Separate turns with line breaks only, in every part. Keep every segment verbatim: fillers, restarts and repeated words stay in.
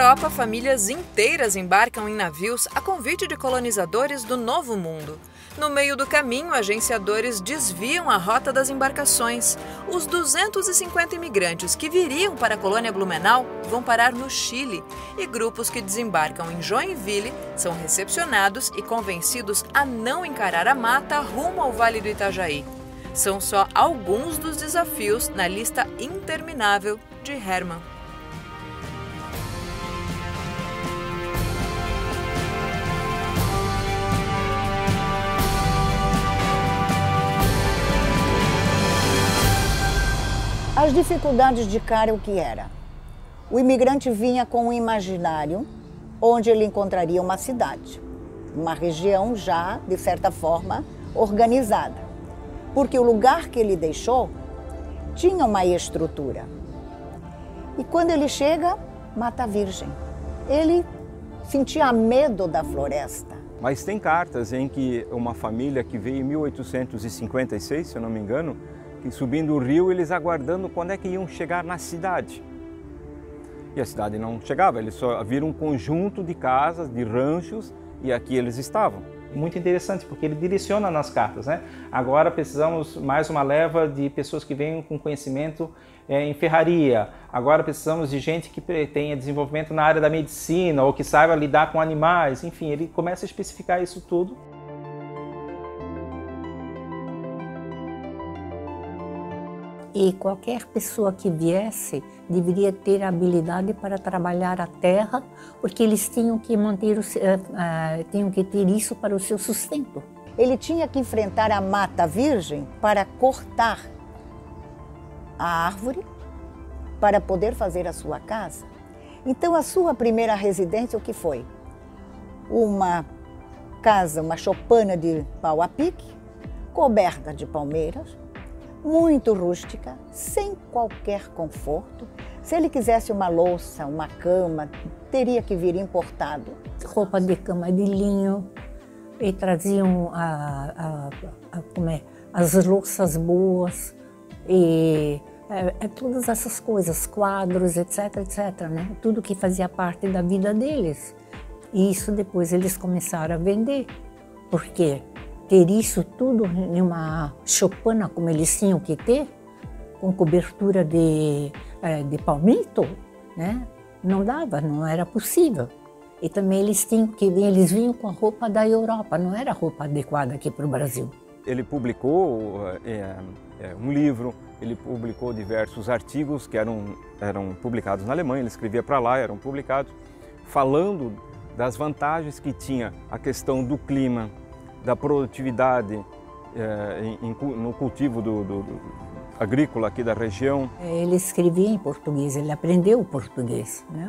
Europa, famílias inteiras embarcam em navios a convite de colonizadores do Novo Mundo. No meio do caminho, agenciadores desviam a rota das embarcações. Os duzentos e cinquenta imigrantes que viriam para a colônia Blumenau vão parar no Chile e grupos que desembarcam em Joinville são recepcionados e convencidos a não encarar a mata rumo ao Vale do Itajaí. São só alguns dos desafios na lista interminável de Hermann.
As dificuldades de cara, o que era? O imigrante vinha com um imaginário onde ele encontraria uma cidade, uma região já, de certa forma, organizada. Porque o lugar que ele deixou tinha uma estrutura. E quando ele chega, Mata Virgem. Ele sentia medo da floresta.
Mas tem cartas em que uma família que veio em mil oitocentos e cinquenta e seis, se eu não me engano, que subindo o rio, eles aguardando quando é que iam chegar na cidade. E a cidade não chegava, eles só viram um conjunto de casas, de ranchos, e aqui eles estavam.
Muito interessante, porque ele direciona nas cartas, né? Agora precisamos mais uma leva de pessoas que venham com conhecimento é, em ferraria. Agora precisamos de gente que tenha desenvolvimento na área da medicina ou que saiba lidar com animais. Enfim, ele começa a especificar isso tudo.
E qualquer pessoa que viesse deveria ter habilidade para trabalhar a terra, porque eles tinham que manter, o, uh, uh, tinham que ter isso para o seu sustento.
Ele tinha que enfrentar a Mata Virgem para cortar a árvore para poder fazer a sua casa. Então, a sua primeira residência, o que foi? Uma casa, uma choupana de pau a pique, coberta de palmeiras, muito rústica, sem qualquer conforto. Se ele quisesse uma louça, uma cama, teria que vir importado.
Roupa de cama de linho, e traziam a, a, a, como é, as louças boas, e é, é, todas essas coisas, quadros, etc, etc, né? Tudo que fazia parte da vida deles. E isso depois eles começaram a vender. Por quê? Ter isso tudo em uma choupana como eles tinham que ter, com cobertura de, de palmito, né? Não dava, não era possível. E também eles tinham que eles vinham com a roupa da Europa, não era roupa adequada aqui para o Brasil.
Ele publicou é, é, um livro, ele publicou diversos artigos que eram, eram publicados na Alemanha, ele escrevia para lá, eram publicados, falando das vantagens que tinha a questão do clima, da produtividade é, em, em, no cultivo do, do, do agrícola aqui da região.
Ele escrevia em português, ele aprendeu o português, né?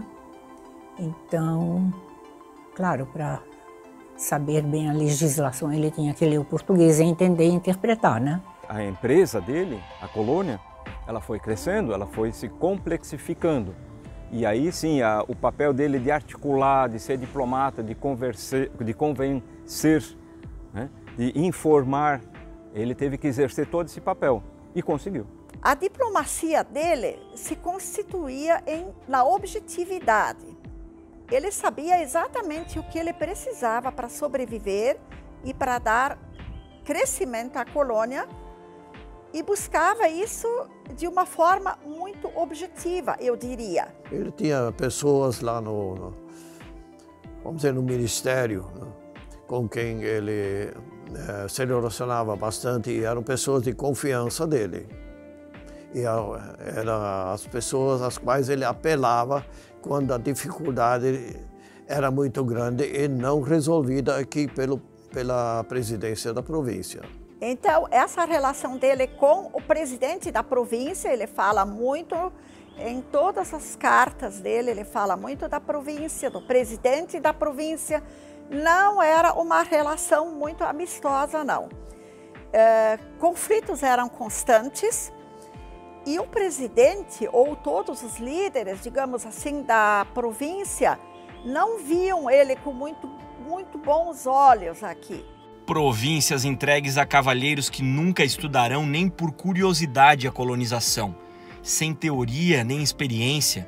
Então, claro, para saber bem a legislação, ele tinha que ler o português e entender e interpretar, né?
A empresa dele, a colônia, ela foi crescendo, ela foi se complexificando. E aí sim, a, o papel dele de articular, de ser diplomata, de, converser, de convencer, né, de informar, ele teve que exercer todo esse papel e conseguiu.
A diplomacia dele se constituía em, na objetividade. Ele sabia exatamente o que ele precisava para sobreviver e para dar crescimento à colônia e buscava isso de uma forma muito objetiva, eu diria.
Ele tinha pessoas lá no, no vamos dizer, no ministério, né, com quem ele é, se relacionava bastante e eram pessoas de confiança dele. E eram as pessoas às quais ele apelava quando a dificuldade era muito grande e não resolvida aqui pelo, pela presidência da província.
Então, essa relação dele com o presidente da província, ele fala muito, em todas as cartas dele, ele fala muito da província, do presidente da província. Não era uma relação muito amistosa, não. É, conflitos eram constantes e o presidente ou todos os líderes, digamos assim, da província, não viam ele com muito, muito bons olhos aqui.
Províncias entregues a cavalheiros que nunca estudarão nem por curiosidade a colonização, sem teoria nem experiência,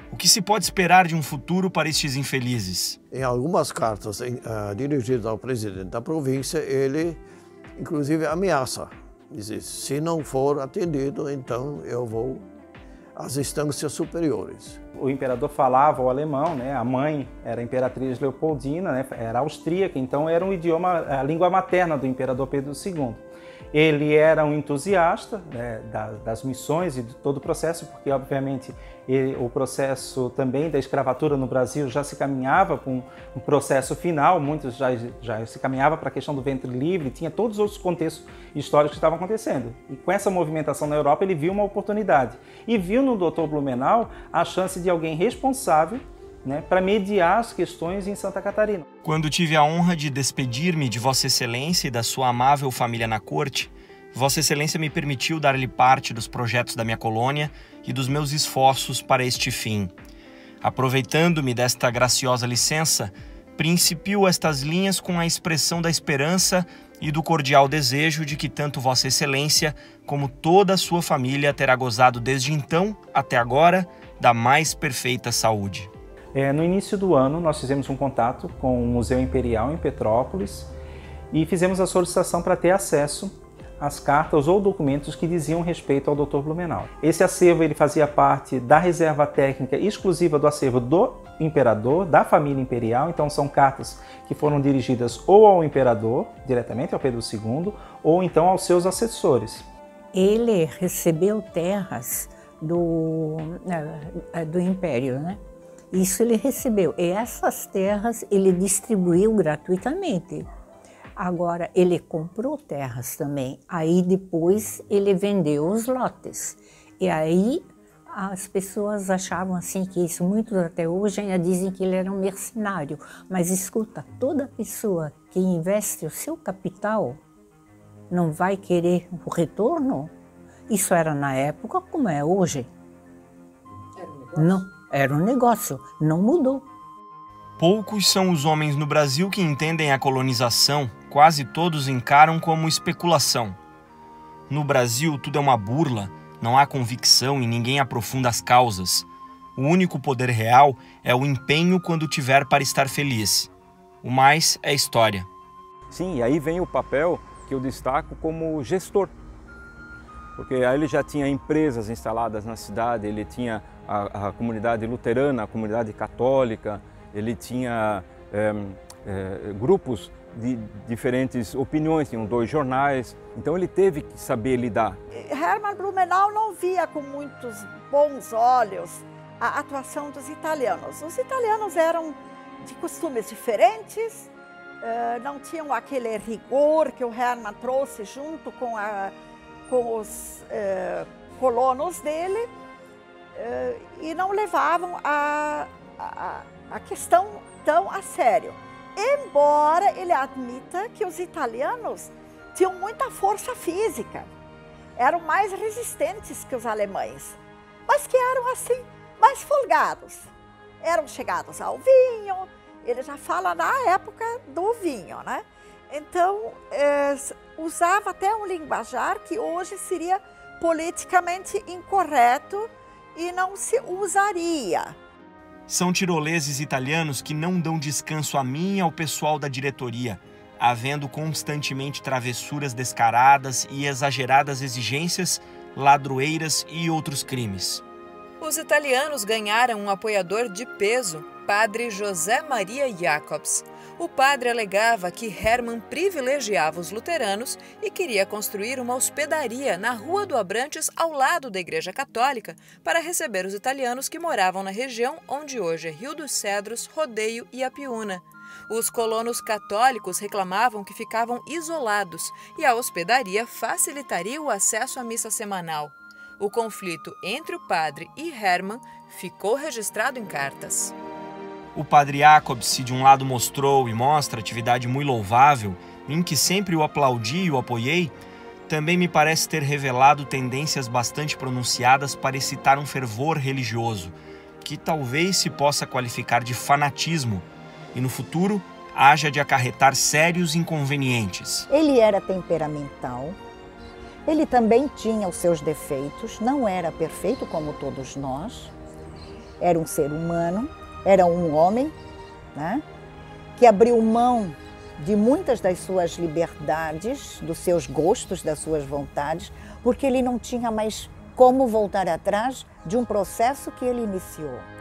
O que se pode esperar de um futuro para estes infelizes?
Em algumas cartas em, uh, dirigidas ao presidente da província, ele inclusive ameaça. Diz, se não for atendido, então eu vou às instâncias superiores.
O imperador falava o alemão, né? A mãe era a imperatriz Leopoldina, né? Era austríaca, então era um idioma, a língua materna do imperador Pedro segundo. Ele era um entusiasta, né, das missões e de todo o processo, porque obviamente ele, o processo também da escravatura no Brasil já se caminhava para um, um processo final, muitos já, já se caminhava para a questão do ventre livre, tinha todos os outros contextos históricos que estavam acontecendo. E com essa movimentação na Europa ele viu uma oportunidade e viu no doutor Blumenau a chance de alguém responsável, né, para mediar as questões em Santa Catarina.
Quando tive a honra de despedir-me de Vossa Excelência e da sua amável família na corte, Vossa Excelência me permitiu dar-lhe parte dos projetos da minha colônia e dos meus esforços para este fim. Aproveitando-me desta graciosa licença, principio estas linhas com a expressão da esperança e do cordial desejo de que tanto Vossa Excelência como toda a sua família terá gozado desde então até agora da mais perfeita saúde.
É, no início do ano, nós fizemos um contato com o Museu Imperial em Petrópolis e fizemos a solicitação para ter acesso às cartas ou documentos que diziam respeito ao doutor Blumenau. Esse acervo ele fazia parte da reserva técnica exclusiva do acervo do imperador, da família imperial, então são cartas que foram dirigidas ou ao imperador, diretamente ao Pedro segundo, ou então aos seus assessores.
Ele recebeu terras do, do Império, né? Isso ele recebeu, e essas terras ele distribuiu gratuitamente. Agora, ele comprou terras também, aí depois ele vendeu os lotes. E aí as pessoas achavam assim que isso, muitos até hoje ainda dizem que ele era um mercenário. Mas escuta, toda pessoa que investe o seu capital não vai querer o retorno? Isso era na época como é hoje.
Era um negócio?
Não. Era um negócio, não mudou.
Poucos são os homens no Brasil que entendem a colonização, quase todos encaram como especulação. No Brasil, tudo é uma burla, não há convicção e ninguém aprofunda as causas. O único poder real é o empenho quando tiver para estar feliz. O mais é história.
Sim, e aí vem o papel que eu destaco como gestor. Porque aí ele já tinha empresas instaladas na cidade, ele tinha a, a comunidade luterana, a comunidade católica, ele tinha é, é, grupos de diferentes opiniões, tinham dois jornais, então ele teve que saber lidar.
Hermann Blumenau não via com muitos bons olhos a atuação dos italianos. Os italianos eram de costumes diferentes, não tinham aquele rigor que o Hermann trouxe junto com a com os eh, colonos dele eh, e não levavam a, a, a questão tão a sério. Embora ele admita que os italianos tinham muita força física, eram mais resistentes que os alemães, mas que eram assim, mais folgados. Eram chegados ao vinho, ele já fala na época do vinho, né? Então, é, usava até um linguajar que hoje seria politicamente incorreto e não se usaria.
São tiroleses italianos que não dão descanso a mim e ao pessoal da diretoria, havendo constantemente travessuras descaradas e exageradas exigências, ladroeiras e outros crimes.
Os italianos ganharam um apoiador de peso, Padre José Maria Jacobs. O padre alegava que Hermann privilegiava os luteranos e queria construir uma hospedaria na Rua do Abrantes, ao lado da Igreja Católica, para receber os italianos que moravam na região onde hoje é Rio dos Cedros, Rodeio e Apiúna. Os colonos católicos reclamavam que ficavam isolados e a hospedaria facilitaria o acesso à missa semanal. O conflito entre o padre e Hermann ficou registrado em cartas.
O padre Jacobs, se de um lado mostrou e mostra atividade muito louvável, em que sempre o aplaudi e o apoiei, também me parece ter revelado tendências bastante pronunciadas para excitar um fervor religioso, que talvez se possa qualificar de fanatismo, e no futuro haja de acarretar sérios inconvenientes.
Ele era temperamental, ele também tinha os seus defeitos, não era perfeito como todos nós, era um ser humano, era um homem, né, que abriu mão de muitas das suas liberdades, dos seus gostos, das suas vontades, porque ele não tinha mais como voltar atrás de um processo que ele iniciou.